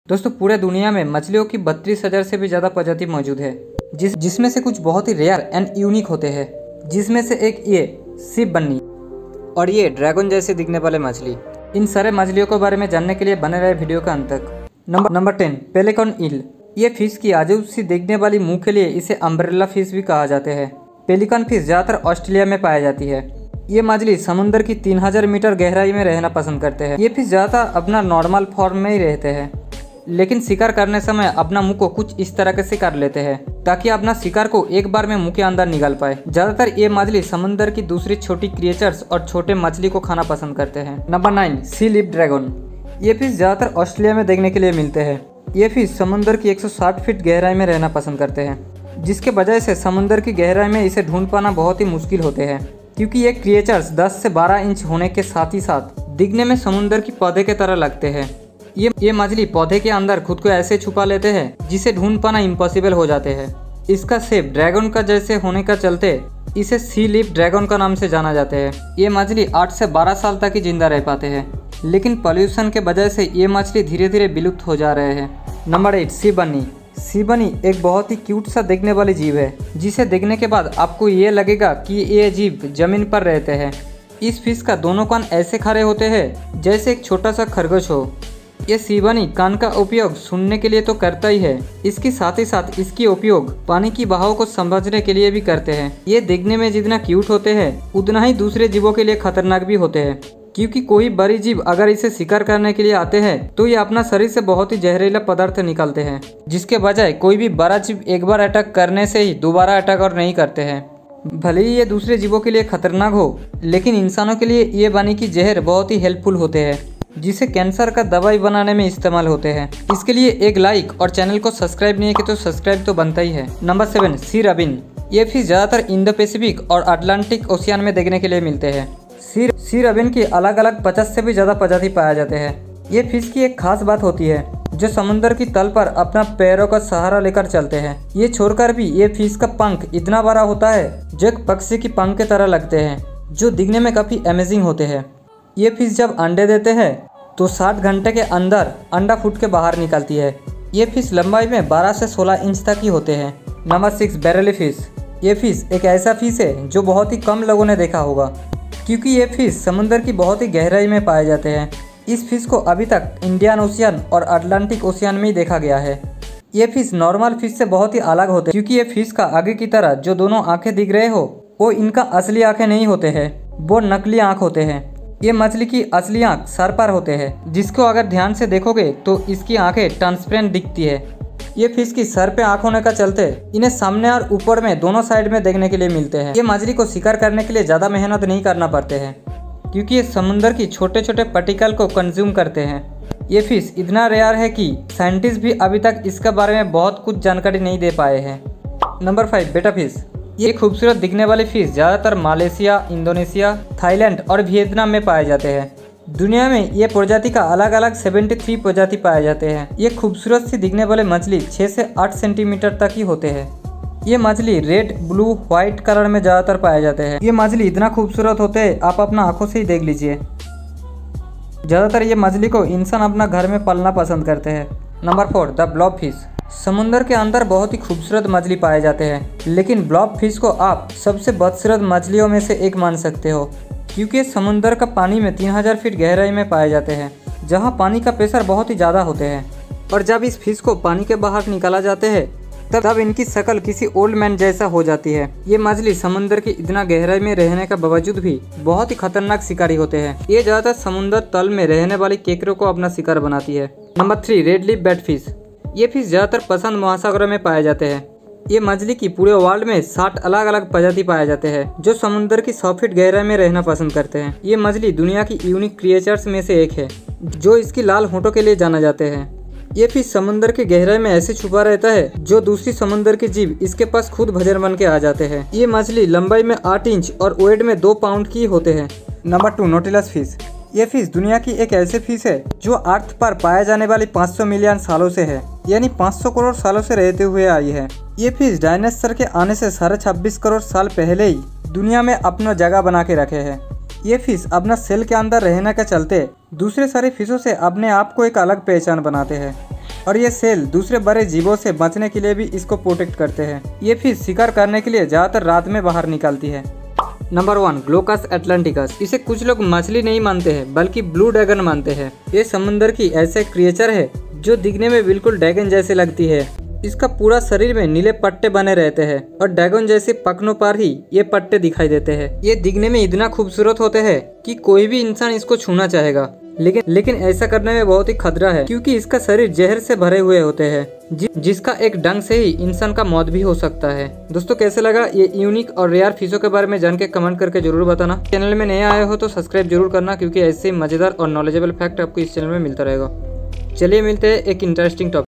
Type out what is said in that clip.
दोस्तों पूरे दुनिया में मछलियों की 32,000 से भी ज़्यादा प्रजाति मौजूद है जिसमें से कुछ बहुत ही रेयर एंड यूनिक होते हैं, जिसमें से एक ये सी बन्नी और ये ड्रैगन जैसे दिखने वाले मछली। इन सारे मछलियों के बारे में जानने के लिए बने रहे वीडियो का अंत तक। Number 10 pelican eel. ये फिश की अजीब सी दिखने वाली मुंह के लिए इसे अम्ब्रेला फिश भी कहा जाते हैं। पेलिकन फिश ज़्यादातर ऑस्ट्रेलिया में पाई जाती है। ये मछली समुद्र की 3000 मीटर गहराई में रहना पसंद करते हैं। ये फिश ज़्यादातर अपना नॉर्मल फॉर्म में ही रहते हैं, लेकिन शिकार करने समय अपना मुंह को कुछ इस तरह से कर लेते हैं ताकि अपना शिकार को एक बार में मुंह के अंदर निकाल पाए। ज्यादातर ये मछली समुद्र की दूसरी छोटी क्रिएचर्स और छोटे मछली को खाना पसंद करते हैं। Number 9 sea lip dragon. ये फिश ज्यादातर ऑस्ट्रेलिया में देखने के लिए मिलते हैं। ये फिश समुद्र की 160 फीट गहराई में रहना पसंद करते हैं, जिसके वजह से समुद्र की गहराई में इसे ढूंढ पाना बहुत ही मुश्किल होते हैं, क्योंकि ये क्रिएचर्स 10 से 12 इंच होने के साथ ही साथ दिखने में समुद्र की पौधे की तरह लगते हैं। ये मछली पौधे के अंदर खुद को ऐसे छुपा लेते हैं जिसे ढूंढ पाना इम्पॉसिबल हो जाते हैं। इसका शेप ड्रैगन का जैसे होने का चलते इसे सी लिप ड्रैगन का नाम से जाना जाता है। ये मछली 8 से 12 साल तक ही जिंदा रह पाते हैं, लेकिन पॉल्यूशन के वजह से ये मछली धीरे धीरे विलुप्त हो जा रहे हैं। नंबर 8 सी बन्नी। सी बन्नी एक बहुत ही क्यूट सा दिखने वाली जीव है, जिसे देखने के बाद आपको ये लगेगा कि ये जीव जमीन पर रहते हैं। इस फिश का दोनों कान ऐसे खड़े होते हैं जैसे एक छोटा सा खरगोश हो। ये सी बन्नी कान का उपयोग सुनने के लिए तो करता ही है, इसके साथ ही साथ इसकी उपयोग पानी की बहाव को समझने के लिए भी करते हैं। ये देखने में जितना क्यूट होते हैं उतना ही दूसरे जीवों के लिए खतरनाक भी होते हैं, क्योंकि कोई बड़ी जीव अगर इसे शिकार करने के लिए आते हैं तो ये अपना शरीर से बहुत ही जहरीला पदार्थ निकालते हैं, जिसके बजाय कोई भी बड़ा जीव एक बार अटैक करने से ही दोबारा अटैक और नहीं करते हैं। भले ही ये दूसरे जीवों के लिए खतरनाक हो, लेकिन इंसानों के लिए ये बन्नी की जहर बहुत ही हेल्पफुल होते हैं, जिसे कैंसर का दवाई बनाने में इस्तेमाल होते हैं। इसके लिए एक लाइक और चैनल को सब्सक्राइब नहीं किया तो सब्सक्राइब तो बनता ही है। Number 7 sea robin. ये फिश ज़्यादातर इंडो पैसिफिक और अटलांटिक ओशियन में देखने के लिए मिलते हैं। सी रबिन की अलग अलग 50 से भी ज़्यादा प्रजाति पाए जाते हैं। ये फिश की एक खास बात होती है, जो समुद्र की तल पर अपना पैरों का सहारा लेकर चलते हैं। ये छोड़कर भी ये फिश का पंख इतना बड़ा होता है जो एक पक्षी की पंख की तरह लगते हैं, जो दिखने में काफ़ी अमेजिंग होते हैं। ये फिश जब अंडे देते हैं तो 60 घंटे के अंदर अंडा फूट के बाहर निकलती है। ये फिश लंबाई में 12 से 16 इंच तक ही होते हैं। Number 6 barreleye fish. ये फिश एक ऐसा फिश है जो बहुत ही कम लोगों ने देखा होगा, क्योंकि ये फिश समुद्र की बहुत ही गहराई में पाए जाते हैं। इस फिश को अभी तक इंडियन ओशियन और अटलांटिक ओशियन में ही देखा गया है। ये फिश नॉर्मल फिश से बहुत ही अलग होते हैं, क्योंकि ये फिश का आगे की तरह जो दोनों आंखें दिख रहे हो वो इनका असली आंखें नहीं होते हैं, वो नकली आँख होते हैं। ये मछली की असली आँख सर पर होते हैं, जिसको अगर ध्यान से देखोगे तो इसकी आंखें ट्रांसपेरेंट दिखती है। ये फिश की सर पे आँख होने का चलते इन्हें सामने और ऊपर में दोनों साइड में देखने के लिए मिलते हैं। ये मछली को शिकार करने के लिए ज़्यादा मेहनत नहीं करना पड़ते हैं, क्योंकि ये समुद्र की छोटे छोटे पार्टिकल को कंज्यूम करते हैं। ये फिश इतना रेयर है कि साइंटिस्ट भी अभी तक इसके बारे में बहुत कुछ जानकारी नहीं दे पाए हैं। नंबर 5 बेटा फिश। ये खूबसूरत दिखने वाले फिश ज़्यादातर मलेशिया, इंडोनेशिया, थाईलैंड और वियतनाम में पाए जाते हैं। दुनिया में ये प्रजाति का अलग अलग 73 प्रजाति पाए जाते हैं। ये खूबसूरत सी दिखने वाले मछली 6 से 8 सेंटीमीटर तक ही होते हैं। ये मछली रेड, ब्लू, व्हाइट कलर में ज़्यादातर पाए जाते हैं। ये मछली इतना खूबसूरत होते हैं आप अपना आंखों से ही देख लीजिए। ज़्यादातर ये मछली को इंसान अपना घर में पालना पसंद करते हैं। Number 4 the blob fish. समुद्र के अंदर बहुत ही खूबसूरत मछली पाए जाते हैं, लेकिन ब्लॉब फिश को आप सबसे बदसूरत मछलियों में से एक मान सकते हो, क्योंकि समुद्र का पानी में 3000 फीट गहराई में पाए जाते हैं, जहां पानी का प्रेशर बहुत ही ज़्यादा होते हैं। और जब इस फिश को पानी के बाहर निकाला जाते हैं तब इनकी शक्ल किसी ओल्ड मैन जैसा हो जाती है। ये मछली समुद्र की इतना गहराई में रहने के बावजूद भी बहुत ही खतरनाक शिकारी होते हैं। ये ज़्यादातर समुद्र तल में रहने वाली केकरों को अपना शिकार बनाती है। Number 3 red lip bat fish. ये फिश ज़्यादातर प्रशांत महासागर में पाए जाते हैं। ये मछली की पूरे वर्ल्ड में 60 अलग अलग प्रजाति पाए जाते हैं, जो समुद्र की 100 फीट गहराई में रहना पसंद करते हैं। ये मछली दुनिया की यूनिक क्रिएचर्स में से एक है, जो इसकी लाल होंठों के लिए जाना जाते हैं। ये फिश समुद्र की गहराई में ऐसे छुपा रहता है जो दूसरी समुद्र के जीव इसके पास खुद भजन बन के आ जाते हैं। ये मछली लंबाई में 8 इंच और वेट में 2 पाउंड की होते हैं। Number 2 nautilus fish. ये फिश दुनिया की एक ऐसे फिश है जो अर्थ पर पाए जाने वाली 500 मिलियन सालों से है, यानी 500 करोड़ सालों से रहते हुए आई है। ये फिश डायनासोर के आने से 26.5 करोड़ साल पहले ही दुनिया में अपना जगह बना के रखे हैं। ये फिश अपना सेल के अंदर रहने के चलते दूसरे सारे फिशों से अपने आप को एक अलग पहचान बनाते हैं। और ये सेल दूसरे बड़े जीवों से बचने के लिए भी इसको प्रोटेक्ट करते हैं। ये फिश शिकार करने के लिए ज्यादातर रात में बाहर निकलती है। Number 1, Glaucus Atlanticus. इसे कुछ लोग मछली नहीं मानते हैं बल्कि ब्लू ड्रैगन मानते हैं। ये समुद्र की ऐसे क्रिएचर है जो दिखने में बिल्कुल ड्रैगन जैसे लगती है। इसका पूरा शरीर में नीले पट्टे बने रहते हैं और ड्रैगन जैसे पखनों पर ही ये पट्टे दिखाई देते हैं। ये दिखने में इतना खूबसूरत होते हैं कि कोई भी इंसान इसको छूना चाहेगा, लेकिन ऐसा करने में बहुत ही खतरा है क्योंकि इसका शरीर जहर से भरे हुए होते हैं जिसका एक डंक से ही इंसान का मौत भी हो सकता है। दोस्तों कैसे लगा ये यूनिक और रेयर फिशों के बारे में जान के कमेंट करके जरूर बताना। चैनल में नए आए हो तो सब्सक्राइब जरूर करना क्योंकि ऐसे मजेदार और नॉलेजेबल फैक्ट आपको इस चैनल में मिलता रहेगा। चलिए मिलते हैं एक इंटरेस्टिंग टॉपिक।